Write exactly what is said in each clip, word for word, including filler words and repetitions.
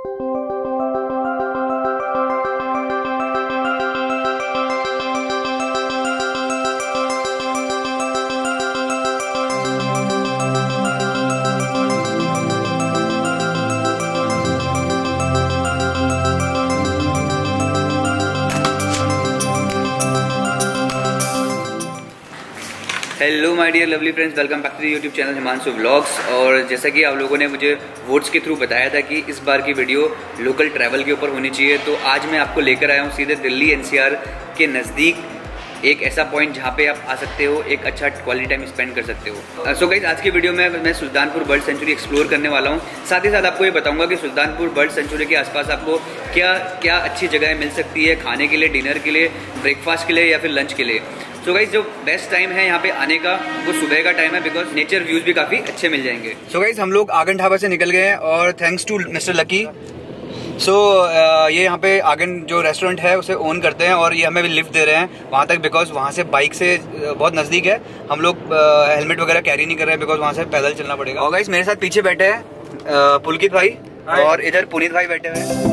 Hello my dear lovely friends, welcome back to the YouTube channel Himanshu vlogs. और जैसा कि आप लोगों ने मुझे वोट्स के थ्रू बताया था कि इस बार की वीडियो लोकल ट्रैवल के ऊपर होनी चाहिए, तो आज मैं आपको लेकर आया हूँ सीधे दिल्ली एनसीआर के नज़दीक एक ऐसा पॉइंट जहाँ पे आप आ सकते हो, एक अच्छा क्वालिटी टाइम स्पेंड कर सकते हो। सो गाइस, आज की वीडियो में मैं सुल्तानपुर बर्ड सेंचुरी एक्सप्लोर करने वाला हूँ। साथ ही साथ आपको ये बताऊंगा कि सुल्तानपुर बर्ड सेंचुरी के आसपास आपको क्या क्या अच्छी जगह मिल सकती है खाने के लिए, डिनर के लिए, ब्रेकफास्ट के लिए या फिर लंच के लिए। सो गाइस, जो बेस्ट टाइम है यहाँ पे आने का वो सुबह का टाइम है, बिकॉज नेचर व्यूज भी काफी अच्छे मिल जाएंगे। सो गाइस, हम लोग आंगन ढाबा से निकल गए हैं और thanks to mister Lucky. So ये यहाँ पे आंगन जो रेस्टोरेंट है उसे ओन करते हैं और ये हमें भी लिफ्ट दे रहे हैं वहाँ तक, बिकॉज वहाँ से बाइक से बहुत नज़दीक है। हम लोग हेलमेट वगैरह कैरी नहीं कर रहे हैं बिकॉज वहाँ से पैदल चलना पड़ेगा। और गाइस, मेरे साथ पीछे बैठे हैं पुलकित भाई और इधर पुनीत भाई बैठे हुए हैं।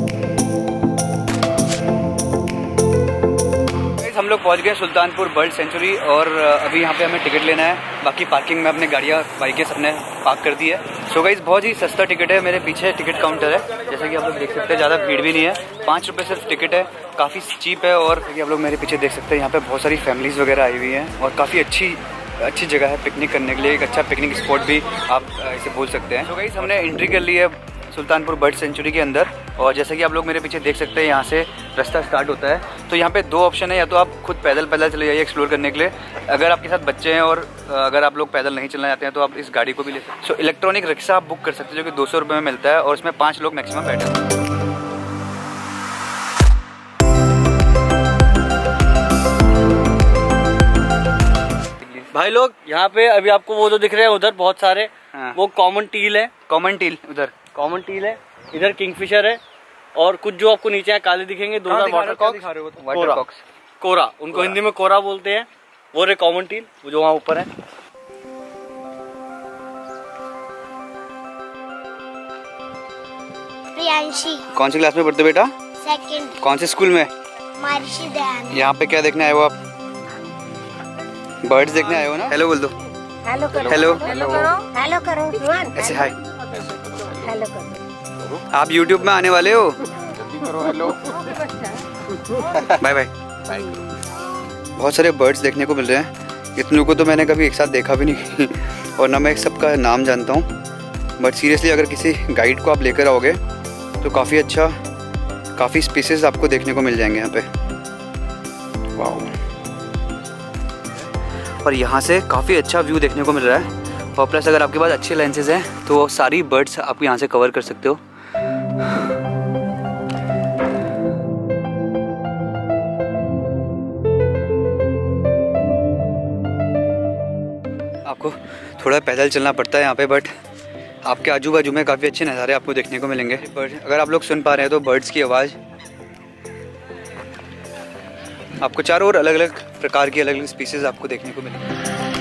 हम लोग पहुंच गए सुल्तानपुर बर्ड सेंचुरी और अभी यहाँ पे हमें टिकट लेना है। बाकी पार्किंग में अपने गाड़ियाँ बाइकें सबने पार्क कर दी है। सो गाइस, बहुत ही सस्ता टिकट है। मेरे पीछे टिकट काउंटर है, जैसा कि आप लोग देख सकते हैं, ज़्यादा भीड़ भी नहीं है, पाँच रुपये सिर्फ टिकट है, काफ़ी चीप है। और आप लोग मेरे पीछे देख सकते हैं, यहाँ पे बहुत सारी फैमिलीज़ वगैरह आई हुई हैं और काफ़ी अच्छी अच्छी जगह है पिकनिक करने के लिए, एक अच्छा पिकनिक स्पॉट भी आप इसे बोल सकते हैं। सो गाइस, हमने एंट्री कर ली है सुल्तानपुर बर्ड सेंचुरी के अंदर और जैसा कि आप लोग मेरे पीछे देख सकते हैं, यहाँ से रास्ता स्टार्ट होता है। तो यहाँ पे दो ऑप्शन है, या तो आप खुद पैदल पैदल चले जाइए एक्सप्लोर करने के लिए, अगर आपके साथ बच्चे हैं और अगर आप लोग पैदल नहीं चलना चाहते हैं तो आप इस गाड़ी को भी ले सकते हैं। सो इलेक्ट्रॉनिक रिक्शा आप बुक कर सकते हैं जो कि दो सौ रुपये में मिलता है और उसमें पाँच लोग मैक्सिमम बैठे हैं। भाई लोग, यहाँ पे अभी आपको वो जो दिख रहे हैं उधर बहुत सारे, हाँ। वो कॉमन टील है, कॉमन टील उधर कॉमन टील है, इधर किंगफिशर है और कुछ जो आपको नीचे काले दिखेंगे दो वाटर कॉक्स, कोरा, उनको हिंदी में कोरा बोलते हैं, वो रे कॉमन टील, वो जो वहाँ ऊपर है। प्रियांशी। कौन सी क्लास में पढ़ते बेटा? सेकंड। कौन से स्कूल में? महर्षि दयानंद। यहाँ पे क्या देखने आए हो आप? बर्ड्स देखने आए हो ना? हेलो बोल दो। हेलो करो। हेलो हेलो करो। हेलो करो। ऐसे हाय। हेलो करो। आप यूट्यूब में आने वाले हो? हेलो। Bye bye. बहुत सारे बर्ड्स देखने को मिल रहे हैं, इतनों को तो मैंने कभी एक साथ देखा भी नहीं और ना मैं सबका नाम जानता हूँ। बट सीरियसली अगर किसी गाइड को आप लेकर आओगे तो काफ़ी अच्छा, काफ़ी स्पीसीज आपको देखने को मिल जाएंगे यहाँ पे। वाओ। और यहाँ से काफ़ी अच्छा व्यू देखने को मिल रहा है और प्लस अगर आपके पास अच्छे लेंसेज हैं तो सारी बर्ड्स आप यहाँ से कवर कर सकते हो। आपको थोड़ा पैदल चलना पड़ता है यहाँ पे, बट आपके आजू बाजू में काफ़ी अच्छे नज़ारे आपको देखने को मिलेंगे। बर्ड, अगर आप लोग सुन पा रहे हैं तो बर्ड्स की आवाज़ आपको चारों ओर अलग अलग प्रकार की अलग अलग स्पीसीज आपको देखने को मिलेंगी।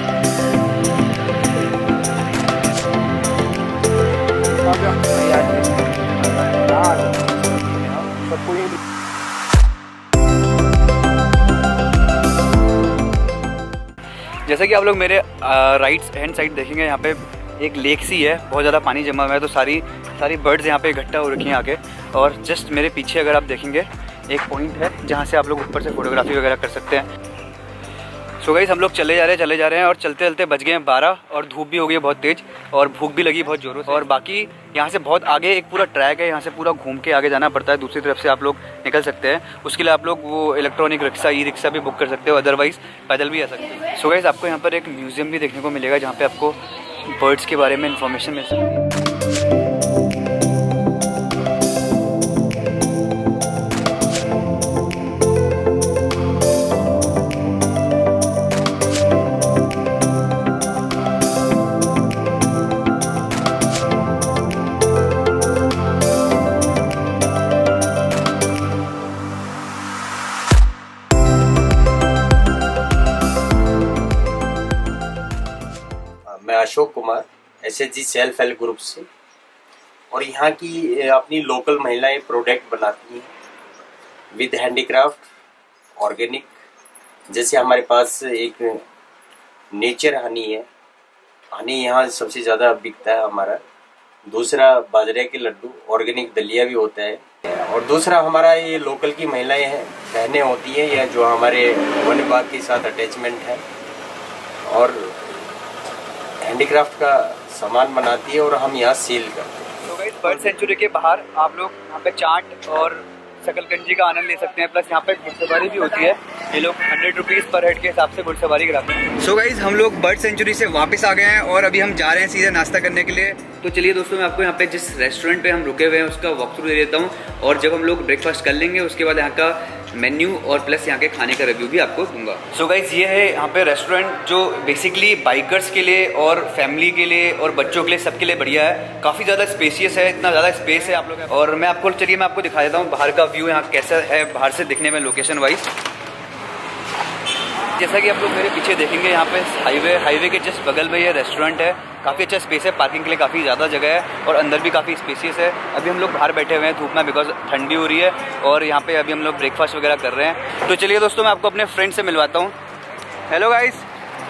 जैसा कि आप लोग मेरे राइट हैंड साइड देखेंगे, यहाँ पे एक लेक सी है, बहुत ज़्यादा पानी जमा हुआ है, तो सारी सारी बर्ड्स यहाँ पे इकट्ठा हो रखी हैं आके। और जस्ट मेरे पीछे अगर आप देखेंगे एक पॉइंट है जहाँ से आप लोग ऊपर से फोटोग्राफी वगैरह कर सकते हैं। सो गाइस, हम लोग चले जा रहे हैं चले जा रहे हैं और चलते चलते बज गए हैं बारह और धूप भी हो गई है बहुत तेज़ और भूख भी लगी बहुत ज़ोरों से। और बाकी यहाँ से बहुत आगे एक पूरा ट्रैक है, यहाँ से पूरा घूम के आगे जाना पड़ता है, दूसरी तरफ से आप लोग निकल सकते हैं। उसके लिए आप लोग वो इलेक्ट्रॉनिक रिक्शा, ई रिक्शा भी बुक कर सकते हो, अदरवाइज़ पैदल भी आ सकते हैं। सो गाइस, आपको यहाँ पर एक म्यूज़ियम भी देखने को मिलेगा जहाँ पर आपको बर्ड्स के बारे में इंफॉर्मेशन मिल सकती है। मैं Ashok Kumar, S H G self help group से। और यहाँ की अपनी लोकल महिलाएं प्रोडक्ट बनाती हैं विद हैंडीक्राफ्ट, ऑर्गेनिक। जैसे हमारे पास एक नेचर हनी है, हनी यहाँ सबसे ज़्यादा बिकता है हमारा। दूसरा बाजरे के लड्डू, ऑर्गेनिक दलिया भी होता है। और दूसरा हमारा ये लोकल की महिलाएं हैं, बहनें होती हैं या जो हमारे वन विभाग के साथ अटैचमेंट है और हैंडीक्राफ्ट का सामान बनाती है और हम यहाँ सेल करते हैं। तो गाइस बर्ड सेंचुरी के बाहर आप लोग यहाँ पे चाट और शकलकंजी का आनंद ले सकते हैं। प्लस यहाँ पे घुड़सवारी भी होती है। ये लोग हंड्रेड रुपीज़ पर हेड के हिसाब से घुड़सवारी कराते हैं। सो गाइस हम लोग बर्ड सेंचुरी से वापस आ गए हैं और अभी हम जा रहे हैं सीधे नाश्ता करने के लिए। तो चलिए दोस्तों, मैं आपको यहाँ पे जिस रेस्टोरेंट पे हम रुके हुए हैं उसका वॉक थ्रू दे देता हूँ और जब हम लोग ब्रेकफास्ट कर लेंगे उसके बाद यहाँ का मेन्यू और प्लस यहाँ के खाने का रिव्यू भी आपको दूंगा। सो गाइस ये है यहाँ पे रेस्टोरेंट जो बेसिकली बाइकर्स के लिए और फैमिली के लिए और बच्चों के लिए सबके लिए बढ़िया है। काफ़ी ज़्यादा स्पेसियस है, इतना ज़्यादा स्पेस है आप लोग। और मैं आपको चलिए मैं आपको दिखा देता हूँ बाहर का व्यू यहाँ कैसा है बाहर से दिखने में लोकेशन वाइज। जैसा कि आप लोग मेरे पीछे देखेंगे यहाँ पे हाईवे हाईवे के जस्ट बगल में ये रेस्टोरेंट है। काफ़ी अच्छा स्पेस है, पार्किंग के लिए काफ़ी ज़्यादा जगह है और अंदर भी काफ़ी स्पेसियस है। अभी हम लोग बाहर बैठे हुए हैं धूप में बिकॉज ठंड भी हो रही है और यहाँ पे अभी हम लोग ब्रेकफास्ट वगैरह कर रहे हैं। तो चलिए दोस्तों मैं आपको अपने फ्रेंड से मिलवाता हूँ। Hello guys.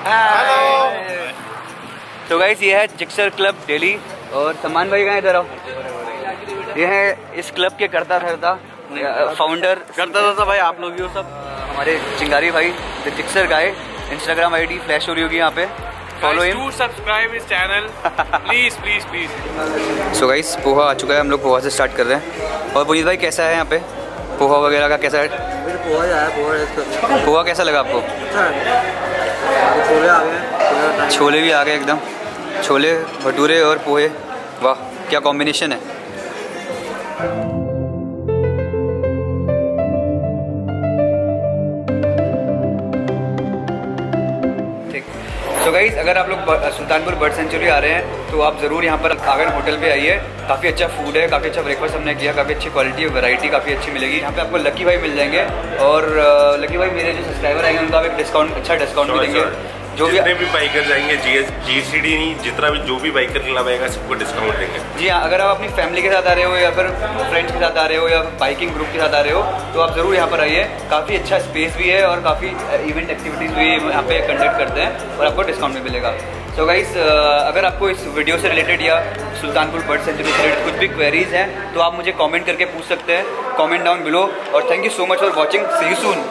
तो गाइस ये है जिक्सर क्लब दिल्ली और समान भाई कहाँ इधर आओ। ये है इस क्लब के करता धरता फाउंडर करता था भाई, आप लोग ही हो सब। हमारे चिंगारी भाई the Gixxer guy, Instagram ID flash हो रही होगी यहाँ पे, फॉलो हिम, डू सब्सक्राइब इस channel please please please. So guys poha आ चुका है, हम लोग पोहा से स्टार्ट कर रहे हैं। और पुनीत भाई कैसा है यहाँ पे पोहा वगैरह का कैसा है? पोहा आया, पोहा पोहा कैसा लगा आपको? छोले आ गए, छोले भी आ गए एकदम, छोले भटूरे और पोहे, वाह क्या कॉम्बिनेशन है। तो गाइस अगर आप लोग सुल्तानपुर बर्ड सेंचुरी आ रहे हैं तो आप ज़रूर यहाँ पर आंगन होटल पे आइए। काफ़ी अच्छा फूड है, काफ़ी अच्छा ब्रेकफास्ट हमने किया, काफ़ी अच्छी क्वालिटी और वैरायटी काफ़ी अच्छी मिलेगी। यहाँ पे आपको लकी भाई मिल जाएंगे और लकी भाई मेरे जो सब्सक्राइबर आएंगे उनका एक डिस्काउंट, अच्छा डिस्काउंट भी देंगे। जो भी जितने भी बाइकर जाएंगे जी सी डी नहीं, जितना भी जो भी बाइकर लगाएगा सबको डिस्काउंट देंगे। जी हाँ, अगर आप अपनी फैमिली के साथ आ रहे हो या फिर फ्रेंड्स के साथ आ रहे हो या बाइकिंग ग्रुप के साथ आ रहे हो तो आप ज़रूर यहाँ पर आइए। काफ़ी अच्छा स्पेस भी है और काफ़ी इवेंट एक्टिविटीज़ भी यहाँ पे कंडक्ट करते हैं और आपको डिस्काउंट भी मिलेगा। तो गाइस अगर आपको इस वीडियो से रिलेटेड या सुल्तानपुर बर्ड सेंचुरी से रिलेटेड कुछ भी क्वेरीज हैं तो आप मुझे कमेंट करके पूछ सकते हैं, कमेंट डाउन बिलो। और thank you so much for watching, see you soon.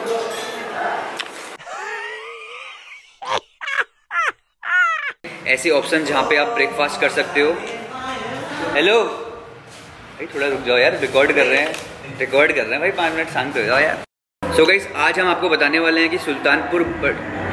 ऐसे ऑप्शन जहाँ पे आप ब्रेकफास्ट कर सकते हो। हेलो भाई थोड़ा रुक जाओ यार, रिकॉर्ड कर रहे हैं रिकॉर्ड कर रहे हैं भाई, पाँच मिनट शांत हो जाओ यार। सो गाइस आज हम आपको बताने वाले हैं कि सुल्तानपुर